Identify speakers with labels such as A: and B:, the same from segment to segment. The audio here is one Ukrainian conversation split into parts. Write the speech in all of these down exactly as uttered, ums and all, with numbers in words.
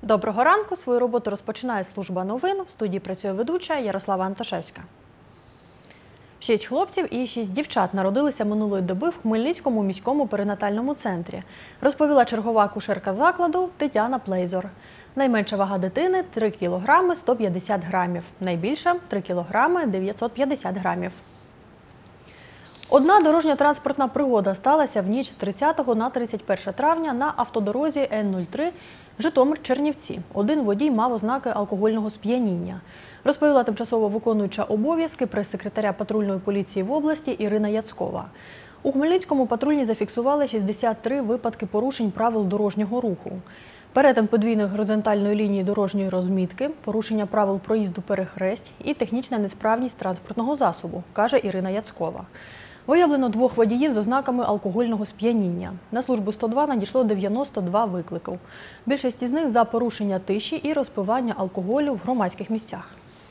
A: Доброго ранку. Свою роботу розпочинає служба новин. В студії працює ведуча Ярослава Антошевська. Шість хлопців і шість дівчат народилися минулої доби в Хмельницькому міському перинатальному центрі, розповіла чергова акушерка закладу Тетяна Плейзор. Найменша вага дитини – три кілограми сто п'ятдесят грамів, найбільша – три кілограми дев'ятсот п'ятдесят грамів. Одна дорожньо-транспортна пригода сталася в ніч з тридцятого на тридцять перше травня на автодорозі Н нуль три Житомир-Чернівці. Один водій мав ознаки алкогольного сп'яніння. Розповіла тимчасово виконуюча обов'язки прес-секретаря патрульної поліції в області Ірина Яцкова. У Хмельницькому патрульні зафіксували шістдесят три випадки порушень правил дорожнього руху. Перетин подвійної горизонтальної лінії дорожньої розмітки, порушення правил проїзду перехресть і технічна несправність транспортного засобу, каже Ірина Яцкова. Виявлено двох водіїв з ознаками алкогольного сп'яніння. На службу сто два надійшло дев'яносто два виклики. Більшість із них за порушення тиші і розпивання алкоголю в громадських місцях.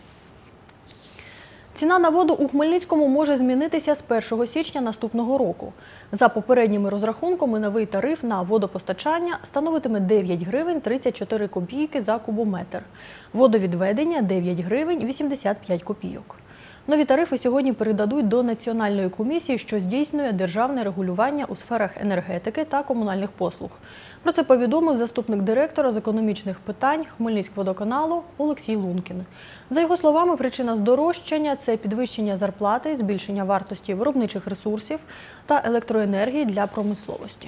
A: Ціна на воду у Хмельницькому може змінитися з першого січня наступного року. За попередніми розрахунками, новий тариф на водопостачання становитиме дев'ять гривень тридцять чотири копійки за кубометр. Водовідведення – дев'ять гривень вісімдесят п'ять копійок. Нові тарифи сьогодні передадуть до Національної комісії, що здійснює державне регулювання у сферах енергетики та комунальних послуг. Про це повідомив заступник директора з економічних питань Хмельницькводоканалу Олексій Лункін. За його словами, причина здорожчання – це підвищення зарплати, збільшення вартості виробничих ресурсів та електроенергії для промисловості.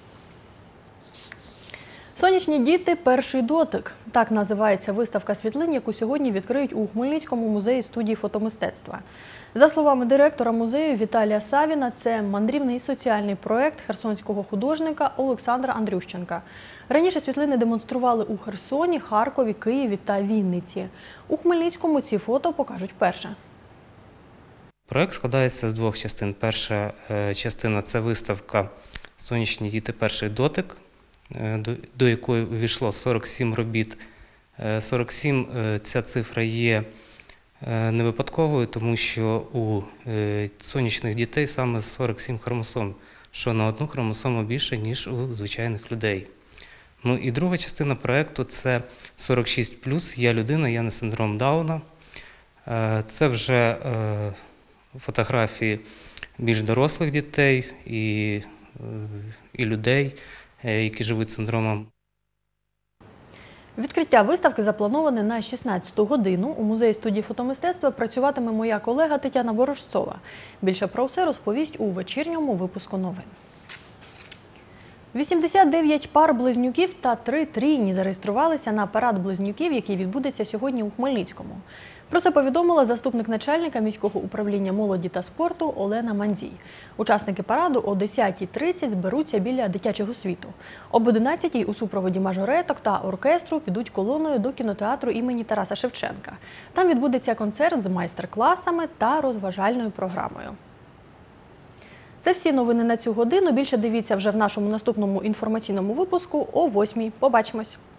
A: «Сонячні діти. Перший дотик» – так називається виставка світлин, яку сьогодні відкриють у Хмельницькому музеї студії фотомистецтва. За словами директора музею Віталія Савіна, це мандрівний соціальний проєкт херсонського художника Олександра Андрющенка. Раніше світлини демонстрували у Херсоні, Харкові, Києві та Вінниці. У Хмельницькому ці фото покажуть вперше.
B: Проєкт складається з двох частин. Перша частина – це виставка «Сонячні діти. Перший дотик», до якої увійшло сорок сім робіт. сорок сім – ця цифра є не випадковою, тому що у сонячних дітей саме сорок сім хромосом, що на одну хромосому більше, ніж у звичайних людей. Ну і друга частина проєкту – це сорок шість плюс, «Я людина, я не синдром Дауна». Це вже фотографії більш дорослих дітей і, і людей, які живуть з синдромом.
A: Відкриття виставки заплановане на шістнадцяту годину. У музеї студії фотомистецтва працюватиме моя колега Тетяна Ворожцова. Більше про все розповість у вечірньому випуску новин. вісімдесят дев'ять пар близнюків та три трійні зареєструвалися на парад близнюків, який відбудеться сьогодні у Хмельницькому. Про це повідомила заступник начальника міського управління молоді та спорту Олена Мандзій. Учасники параду о десятій тридцять зберуться біля дитячого світу. Об одинадцятій у супроводі мажореток та оркестру підуть колоною до кінотеатру імені Тараса Шевченка. Там відбудеться концерт з майстер-класами та розважальною програмою. Це всі новини на цю годину. Більше дивіться вже в нашому наступному інформаційному випуску о восьмій. Побачимось!